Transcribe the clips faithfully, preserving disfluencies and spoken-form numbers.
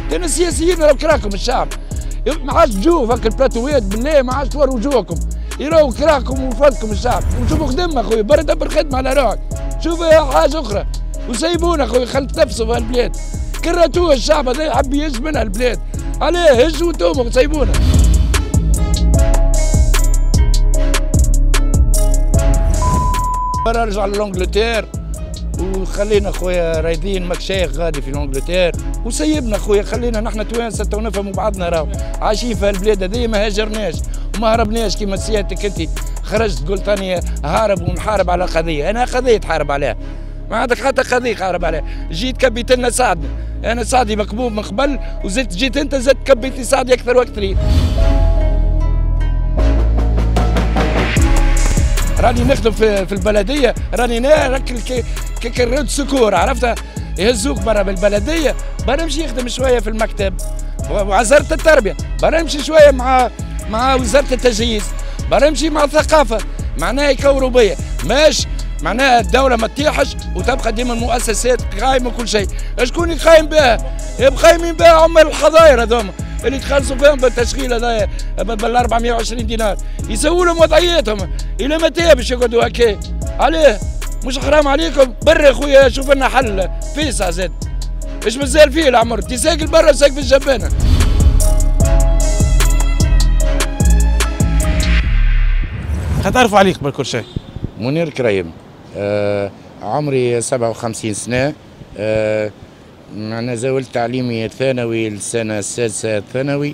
كان السياسيين راهو كراكم الشعب، ما عادش تجوا فك البلاتوات بالله، ما عادش توروا وجوهكم، يراو كراكم وفضكم الشعب، وشوفوا خدم اخويا، برا دبر خدمه على روحك، شوف حاجه اخرى، وسيبونا اخويا، خلي تنفسوا في هالبلاد، كرهتوها الشعب هذا يحب يهز منها البلاد، عليه هزوا انتوما سيبونا. برا رجع لانجلتير وخلينا خويا رايدين ماك شيخ غادي في انجلتير وسيبنا خويا، خلينا نحن توانسه تو نفهموا بعضنا، راهو عايشين في البلاد هذه، ما هاجرناش وما هربناش كيما سيادتك انت خرجت قلت راني هارب ونحارب على قضيه، انا قضيه تحارب عليها، ما عندك حتى قضيه تحارب عليها، جيت كبيت لنا سعد، انا سعدي مكبوب من قبل وزدت جيت انت زدت كبيت لي سعدي اكثر واكثر. راني نخدم في, في البلديه، راني ناكل كي كريت سكور، عرفتها يهزوك برا بالبلديه، برا نمشي نخدم شويه في المكتب ووزاره التربيه، برا نمشي شويه مع مع وزاره التجهيز، برا نمشي مع الثقافه، معناها يكوروا بيا، ماش معناها الدوله ما تطيحش وتبقى ديما المؤسسات قايمه كل شيء، شكون يقايم بها؟ قايمين بها عمال الحظاير هذوما اللي تخلصوا فيهم بالتشغيل هذايا بال أربعمائة وعشرين دينار، يسووا لهم وضعيتهم، الى متى باش يقعدوا هكا؟ عليه؟ مش حرام عليكم؟ برا يا خويا شوف لنا حل فيسع زاد، ايش مازال فيه العمر؟ تساقل برا وساق في الجبانه. خطرفوا عليك بالكل شيء. منير كريم، آه عمري سبعة وخمسين سنه، آه أنا زاولت تعليمي الثانوي السنة السادسة ثانوي،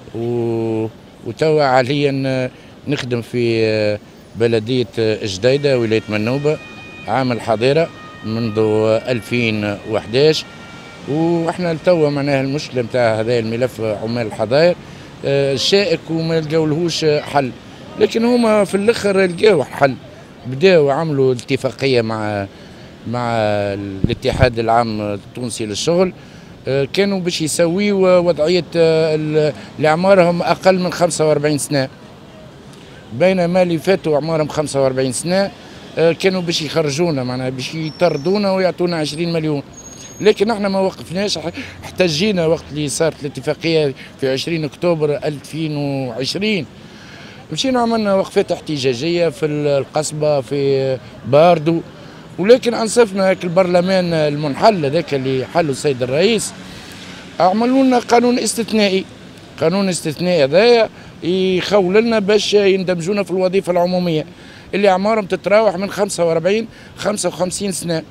وتوا حاليا نخدم في بلدية جديدة ولاية منوبة عامل حظيرة منذ ألفين وأحد عشر، واحنا توا معناها المشكلة نتاع هذا الملف عمال الحظاير شائك وما يلقاولهوش حل، لكن هما في الآخر لقاو حل، بداوا عملوا اتفاقية مع مع الاتحاد العام التونسي للشغل، كانوا باش يسويوا وضعية اللي أعمارهم أقل من خمسة وأربعين سنة، بينما اللي فاتوا أعمارهم خمسة وأربعين سنة كانوا باش يخرجونا، معناها باش يطردونا ويعطونا عشرين مليون، لكن احنا ما وقفناش، احتجينا وقت اللي صارت الاتفاقية في عشرين أكتوبر ألفين وعشرين، مشينا عملنا وقفات احتجاجية في القصبة في باردو، ولكن انصفنا البرلمان المنحل هذاك اللي حله السيد الرئيس، عملوا لنا قانون استثنائي، قانون استثنائي هذايا يخول لنا باش يندمجونا في الوظيفه العموميه اللي اعمارهم تتراوح من خمسة وأربعين خمسة وخمسين سنه،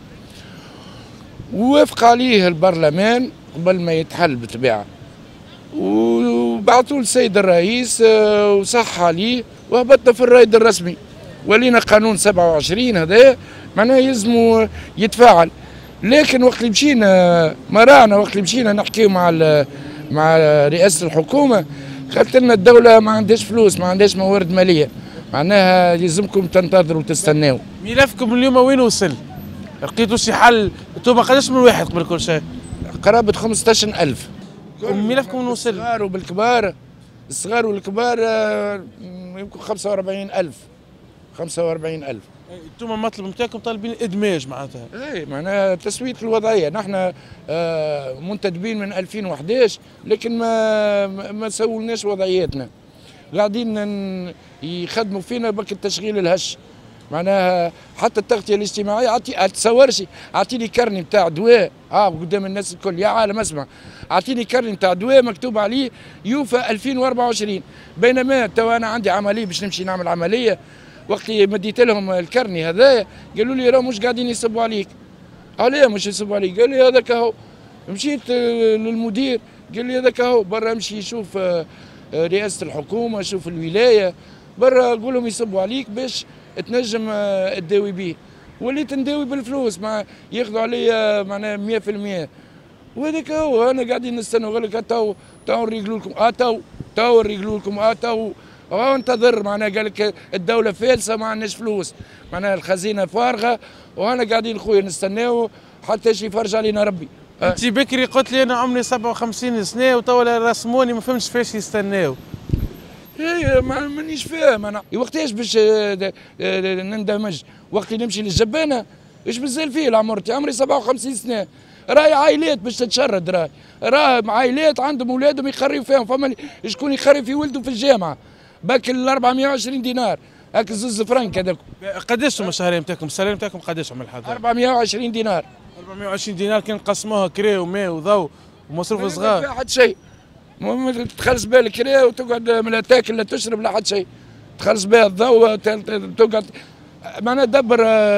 ووافق عليه البرلمان قبل ما يتحل بالطبيعه، وبعثوا للسيد الرئيس وصح عليه وهبطنا في الرايد الرسمي، ولينا قانون سبعة وعشرين هذا معناه يلزموا يتفاعل، لكن وقت اللي مشينا مرانا وقت اللي مشينا نحكيو مع مع رئاسه الحكومه قالت لنا الدوله ما عندهاش فلوس، ما عندهاش موارد ماليه، معناها يلزمكم تنتظروا وتستناو. ملفكم اليوم وين وصل؟ لقيتوا شي حل؟ انتم قداش من واحد قبل كل شيء؟ قرابه خمسطاش ألف. ملفكم وين وصل؟ الصغار وبالكبار، الصغار والكبار يمكن خمسة وأربعين ألف. خمسة وأربعين ألف. انتم المطلب نتاعكم طالبين ادماج معناتها؟ اي معناها تسويه الوضعيه، نحن آه منتدبين من ألفين وأحد عشر لكن ما ما سولناش وضعياتنا، قاعدين يخدموا فينا بك التشغيل الهش، معناها حتى التغطيه الاجتماعيه عطي تصورش اعطيني كرني نتاع دواء اه قدام الناس الكل، يا عالم اسمع اعطيني كرني نتاع دواء مكتوب عليه يوفى ألفين وأربعة وعشرين، بينما تو انا عندي عمليه باش نمشي نعمل عمليه، وقت اللي مديت لهم الكرني هذايا قالوا لي راه مش قاعدين يصبوا عليك. عليه مش يصبوا عليك؟ قال لي هذاك اهو. مشيت للمدير قال لي هذاك اهو، برا امشي شوف رئاسه الحكومه، شوف الولايه، برا قول لهم يصبوا عليك باش تنجم تداوي بيه. وليت نداوي بالفلوس، مع ياخذوا عليا معناها مئة في المئة، وهذاك هو انا قاعدين نستنوا. قال لك تو تو نريقلوا لكم، اه تو تو نريقلوا لكم، اه تو اه انتظر، معناها قال لك الدوله فالسه ما عندناش فلوس، معناها الخزينه فارغه، وانا قاعدين خويا نستناو حتى شي يفرج علينا ربي. انت بكري قلت لي انا عمري سبعة وخمسين سنه وتوا رسموني ما فهمتش فاش يستناو. اي مانيش فاهم انا وقتاش باش نندمج، وقت اللي نمشي للجبانه ايش مازال فيه العمر؟ عمري سبعة وخمسين سنه، راهي عائلات باش تتشرد، راهي راهي عائلات عندهم اولادهم يخريوا فيهم، فما شكون يخري في ولده في الجامعه باك ال أربعمائة وعشرين دينار هاك زوز فرنك هذاك. قداش هما الشهريه نتاعكم؟ السالري نتاعكم قداش عمل الحضاره؟ أربعمائة وعشرين دينار. أربعمائة وعشرين دينار كان قسموها كري وماء وضوء ومصروف صغار. ما حد شيء، تخلص بها الكري وتقعد لا تاكل لا تشرب لا حد شيء، تخلص بها الضوء تقعد معناها تدبر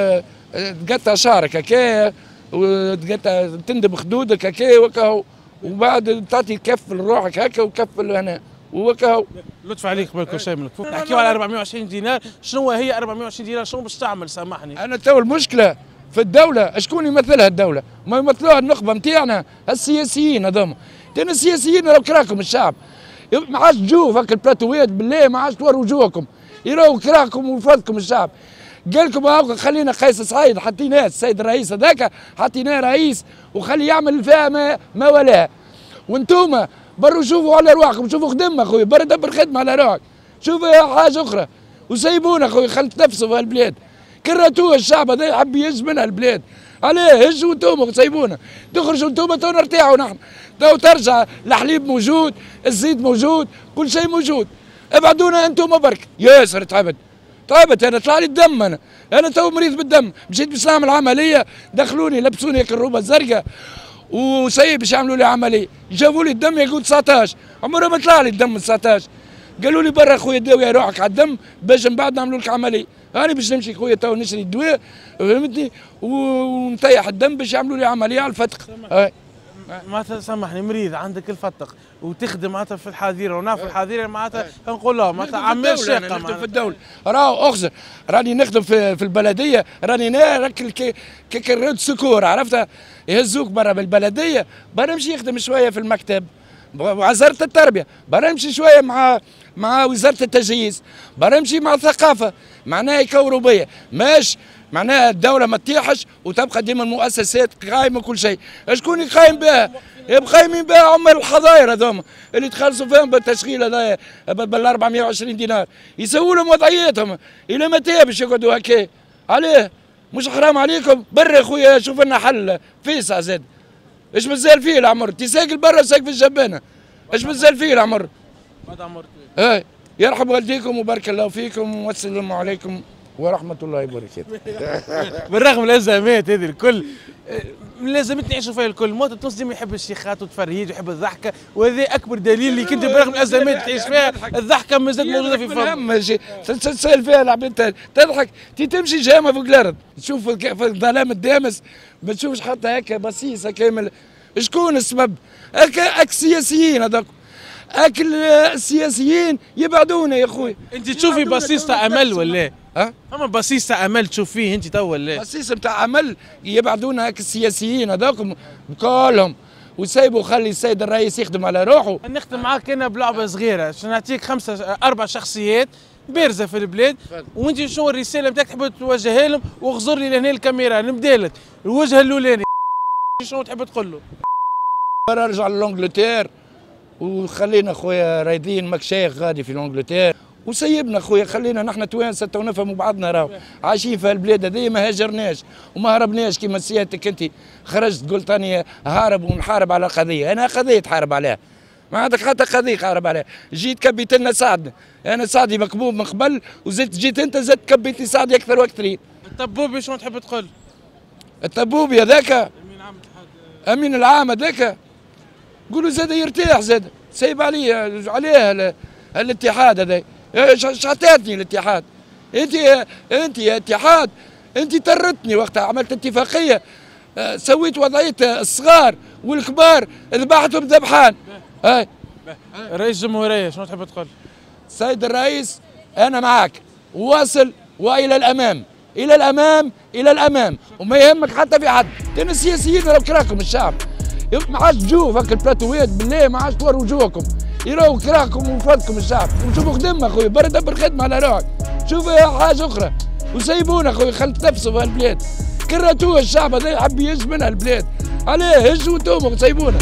تقطع شعرك هكايا وتقطع تندب خدودك هكايا وكاهو، وبعد تعطي كف لروحك هكا وكف هنا وكاهو. لطف عليك قبل شيء من الكفوف، نحكيو على أربعمائة وعشرين دينار، شنو هي أربعمائة وعشرين دينار؟ شنو باش تعمل سامحني؟ انا تو المشكله في الدوله، شكون يمثلها الدوله؟ ما يمثلوها النخبه نتاعنا السياسيين هذوما، لان السياسيين راهو كراكم الشعب، ما عادش تجوا هاك البلاتوات بالله، ما عادش توروا وجوهكم، يراو كراكم وفضكم الشعب. قال لكم هاكا خلينا قيس سعيد حطيناه السيد الرئيس هذاك حطيناه رئيس وخلي يعمل فيها ما, ما ولا، وانتوما بروا شوفوا على رواحكم، شوفوا خدمه اخويا، برا دبر خدمه على روحك، شوفوا حاجه اخرى وسيبونا اخويا، خلي تنفسوا في هالبلاد، كرهتوها الشعب هذا يحب يهز منها البلاد، عليه هزوا انتوما سيبونا، تخرجوا انتوما تو نرتاحوا نحن، تو ترجع الحليب موجود، الزيت موجود، كل شيء موجود، ابعدونا انتوما برك، ياسر تعبت تعبت انا طلع لي الدم، انا انا تو مريض بالدم، مشيت باش نعمل عمليه، دخلوني لبسوني هيك الروبه الزرقاء وسيب باش يعملوا لي عمليه، جابوا لي الدم يقول تسعطاش، عمره ما طلع لي الدم تسعطاش، قالوا لي برا خويا داوي روحك على الدم باش من بعد نعملوا لك عمليه، انا باش نمشي خويا تو نشري الدواء فهمتني ونطيح الدم باش يعملوا لي عمليه على الفتق. معناتها سامحني مريض عندك الفتق وتخدم معناتها في الحظيره ونعرف الحظيره معناتها نقول لها معناتها عمال شاقه، نخدم في الدوله، راهو اخزر راني نخدم في, في البلديه، راني ناكل كيكريت سكور عرفتها، يهزوك برا بالبلديه، برا نمشي يخدم شويه في المكتب وزاره التربيه، برا نمشي شويه مع مع وزاره التجهيز، برا نمشي مع الثقافه، معناها يكوروا بيا، ماش معناها الدوله ما تطيحش وتبقى ديما المؤسسات قايمه كل شيء، شكون يقايم بها؟ قايمين بها عمال الحظاير هذوما اللي تخلصوا فيهم بالتشغيل هذايا بال أربعمائة وعشرين دينار، يسووا لهم وضعيتهم، الى متى باش يقعدوا هكا؟ عليه؟ مش حرام عليكم؟ برا يا خويا شوف لنا حل فيسع زاد، ايش مازال فيه العمر؟ تساقل برا وساق في الجبانه، ايش مازال فيه العمر؟ ماذا عمرك؟ اي يرحم والديكم وبارك الله فيكم والسلام عليكم ورحمة الله وبركاته. بالرغم من الأزمات هذه الكل، لازم نعيشوا فيها الكل، المواطن التونسي ديما يحب الشيخات والتفرهيد ويحب الضحكة، وهذا أكبر دليل اللي كنت بالرغم من الأزمات تعيش فيها الضحكة ما زالت موجودة في فمك. أهم شيء تسال فيها العباد تضحك، تي تمشي جامة فوق الأرض، تشوف في الظلام الدامس ما تشوفش حتى هكا بصيصة كامل، شكون السبب؟ هكا السياسيين هذوك. اكل السياسيين يبعدونا يا خويا. انت تشوفي بصيص تاع امل ولا؟ ها؟ فما بصيص تاع امل تشوف فيه انت تو ولا؟ بصيص نتاع امل يبعدونا هاك السياسيين هذوك كلهم وسايبوا خلي السيد الرئيس يخدم على روحه. نخدم معاك انا بلعبه صغيره، باش نعطيك خمسه اربع شخصيات بارزه في البلاد، وانت شنو الرساله نتاعك تحب توجهها لهم؟ واغزر لي لهنا الكاميرا، نبدا لك الوجه الاولاني شنو تحب تقول له؟ نرجع لانجلتير وخلينا خويا رايدين مكشايخ غادي في لانجلتير وسيبنا خويا، خلينا نحن توانسه تو نفهموا بعضنا، راهو عايشين في البلاد هذه ما هاجرناش وما هربناش كيما سيادتك انت خرجت قلت اني هارب ونحارب على قضيه، انا قضيه تحارب عليها ما عندك حتى قضيه حارب عليها، جيت كبيت لنا سعدنا، انا سعدي مكبوب من قبل وزدت جيت انت زدت كبيت لي سعدي اكثر واكثرين. الطبوبي شنو تحب تقول؟ الطبوبي هذاك امين العام امين العام هذاك قولوا زاد يرتاح زاد سايب عليه عليه الاتحاد هذا، ايش عطيتني الاتحاد؟ انت انت يا اتحاد انت طرتني وقتها عملت اتفاقيه سويت وضعيه الصغار والكبار ذبحتهم ذبحان. هاي رئيس الجمهوريه شنو تحب تقول؟ سيد الرئيس انا معك واصل والى الامام الى الامام الى الامام وما يهمك حتى في حد، لان السياسيين راهو كراكم الشعب ما عادش تجوا هاك البلاتوات بالله، ما عادش توروا وجوهكم، يراو كراهكم وفضكم الشعب، وشوفوا خدمه خويا برا دبر خدمه على روحك، شوفوا حاجه اخرى وسيبونا خويا خلي تنفسوا في هالبلاد، كرهتوها الشعب هذا يحب يهز منها البلاد، عليه هزوا انتوما وسيبونا.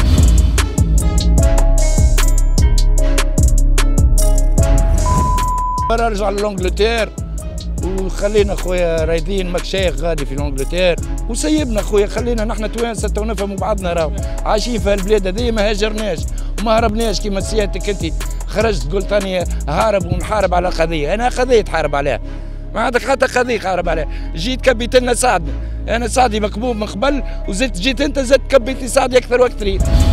برا نرجع لانجلتير وخلينا خويا رايدين مكشايخ غادي في لانجلتير وسيبنا خويا، خلينا نحن توانسه تو نفهموا بعضنا، راهو عايشين في البلاد هذه، ما هاجرناش وما هربناش كيما سيادتك انت خرجت قلت راني هارب ونحارب على قضيه، انا قضيه تحارب عليها، ما عندك حتى قضيه تحارب عليها، جيت كبيت لنا سعد، انا سعدي مكبوب من قبل وزدت جيت انت زدت كبيت لي سعدي اكثر واكثر.